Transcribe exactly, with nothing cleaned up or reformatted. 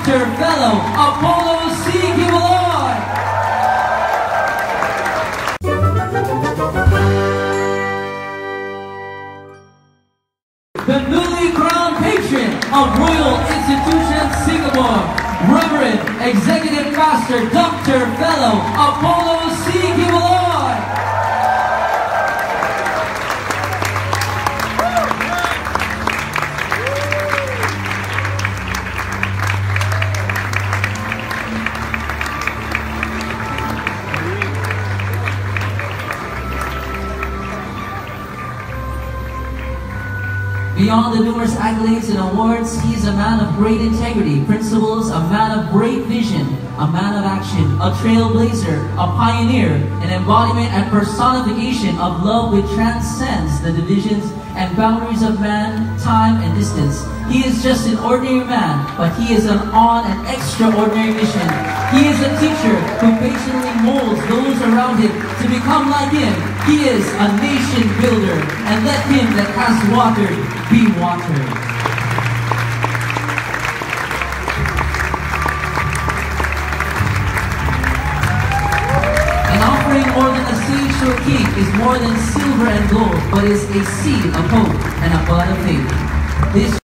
Doctor Fellow Apollo C. Kibuloy. The newly crowned patron of Royal Institution Singapore, Reverend Executive Master Doctor Fellow Apollo C. Kibuloy. Beyond the numerous accolades and awards, he is a man of great integrity, principles, a man of great vision, a man of action, a trailblazer, a pioneer, an embodiment and personification of love which transcends the divisions and boundaries of man, time, and distance. He is just an ordinary man, but he is an on an extraordinary mission. He is a teacher who patiently molds those around him to become like him. He is a nation builder, and let him that has watered be watered. An offering more than a sage to a king is more than silver and gold, but is a seed of hope and a bud of faith. This